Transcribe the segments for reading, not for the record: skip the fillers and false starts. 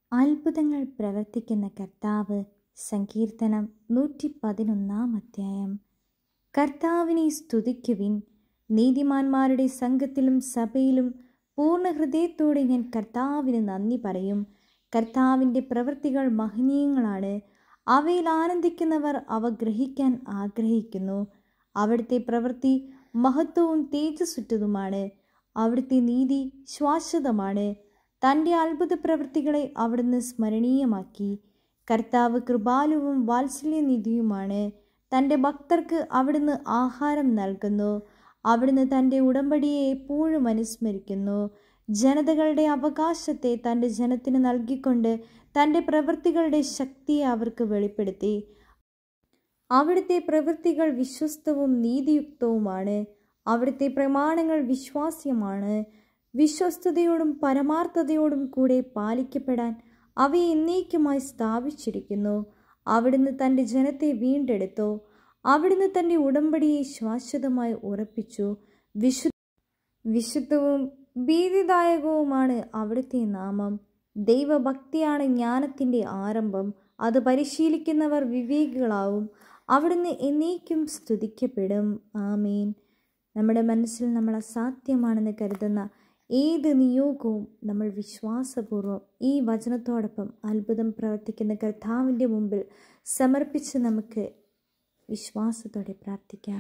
അത്ഭുതങ്ങൾ പ്രവർത്തിക്കുന്ന കർത്താവ്. സങ്കീർത്തനം 111 കർത്താവിനെ സ്തുതിക്കുവിൻ. നീതിമാന്മാരുടെ സംഘത്തിലും സഭയിലും പൂർണ്ണ ഹൃദയത്തോടെ ഞാൻ കർത്താവിന് നന്ദി പറയും. കർത്താവിൻ്റെ പ്രവൃത്തികൾ മഹനീയങ്ങളാണ്. അവയിൽ ആനന്ദിക്കുന്നവർ അവ ഗ്രഹിക്കാൻ ആഗ്രഹിക്കുന്നു. അവിടുത്തെ പ്രവൃത്തി മഹത്വവും തേജസ്സുറ്റതുമാണ്. അവിടുത്തെ നീതി ശാശ്വതമാണ്. തൻ്റെ അത്ഭുത പ്രവൃത്തികളെ അവിടുന്ന് സ്മരണീയമാക്കി. കർത്താവ് കൃപാലുവും വാത്സല്യനിധിയുമാണ്. തൻ്റെ ഭക്തർക്ക് അവിടുന്ന് ആഹാരം നൽകുന്നു. അവിടുന്ന് തൻ്റെ ഉടമ്പടിയെ എപ്പോഴും അനുസ്മരിക്കുന്നു. ജനതകളുടെ അവകാശത്തെ തൻ്റെ ജനത്തിന് നൽകിക്കൊണ്ട് തൻ്റെ പ്രവൃത്തികളുടെ ശക്തിയെ അവർക്ക് വെളിപ്പെടുത്തി. അവിടുത്തെ പ്രവൃത്തികൾ വിശ്വസ്തവും നീതിയുക്തവുമാണ്. അവിടുത്തെ പ്രമാണങ്ങൾ വിശ്വാസ്യമാണ്. വിശ്വസ്തയോടും പരമാർത്ഥതയോടും കൂടെ പാലിക്കപ്പെടാൻ അവയെ എന്നേക്കുമായി സ്ഥാപിച്ചിരിക്കുന്നു. അവിടുന്ന് തൻ്റെ ജനത്തെ വീണ്ടെടുത്തു. അവിടുന്ന് തൻ്റെ ഉടമ്പടിയെ ശാശ്വതമായി ഉറപ്പിച്ചു. വിശുദ്ധവും ഭീതിദായകവുമാണ് അവിടുത്തെ നാമം. ദൈവഭക്തിയാണ് ജ്ഞാനത്തിൻ്റെ ആരംഭം. അത് പരിശീലിക്കുന്നവർ വിവേകികളാവും. അവിടുന്ന് എന്നേക്കും സ്തുതിക്കപ്പെടും. ആമേൻ. നമ്മുടെ മനസ്സിൽ നമ്മൾ അസാധ്യമാണെന്ന് കരുതുന്ന ഏത് നിയോഗവും നമ്മൾ വിശ്വാസപൂർവ്വം ഈ വചനത്തോടൊപ്പം അത്ഭുതം പ്രവർത്തിക്കുന്ന കർത്താവിൻ്റെ മുമ്പിൽ സമർപ്പിച്ച് നമുക്ക് വിശ്വാസത്തോടെ പ്രാർത്ഥിക്കാം.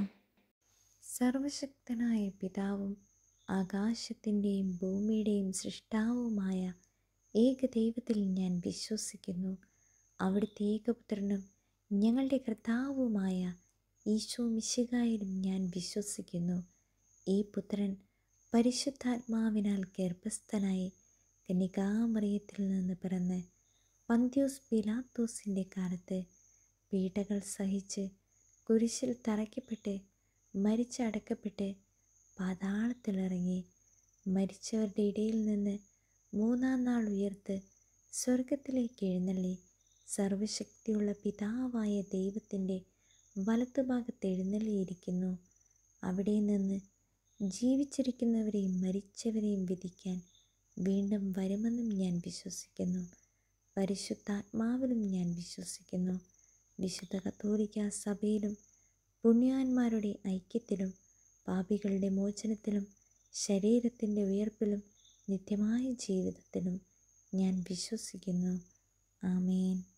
സർവശക്തനായ പിതാവും ആകാശത്തിൻ്റെയും ഭൂമിയുടെയും സൃഷ്ടാവുമായ ഏകദൈവത്തിൽ ഞാൻ വിശ്വസിക്കുന്നു. അവിടുത്തെ ഏകപുത്രനും ഞങ്ങളുടെ കർത്താവുമായ ഈശോ മിശിഹായിലും ഞാൻ വിശ്വസിക്കുന്നു. ഈ പുത്രൻ പരിശുദ്ധാത്മാവിനാൽ ഗർഭസ്ഥനായി കന്യകാമറിയത്തിൽ നിന്ന് പിറന്ന് പന്ത്യോസ് പിലാത്തോസിൻ്റെ കാലത്ത് പീഡകൾ സഹിച്ച് കുരിശിൽ തറയ്ക്കപ്പെട്ട് മരിച്ചടക്കപ്പെട്ട് പാതാളത്തിലിറങ്ങി മരിച്ചവരുടെ ഇടയിൽ നിന്ന് മൂന്നാം നാൾ ഉയർത്ത് സ്വർഗത്തിലേക്ക് എഴുന്നള്ളി സർവശക്തിയുള്ള പിതാവായ ദൈവത്തിൻ്റെ വലത്തുഭാഗത്ത് എഴുന്നള്ളിയിരിക്കുന്നു. അവിടെ നിന്ന് ജീവിച്ചിരിക്കുന്നവരെയും മരിച്ചവരെയും വിധിക്കാൻ വീണ്ടും വരുമെന്നും ഞാൻ വിശ്വസിക്കുന്നു. പരിശുദ്ധാത്മാവിലും ഞാൻ വിശ്വസിക്കുന്നു. വിശുദ്ധ കത്തോലിക്കാ സഭയിലും പുണ്യാന്മാരുടെ ഐക്യത്തിലും പാപികളുടെ മോചനത്തിലും ശരീരത്തിൻ്റെ ഉയർപ്പിലും നിത്യമായ ജീവിതത്തിലും ഞാൻ വിശ്വസിക്കുന്നു. ആമേൻ.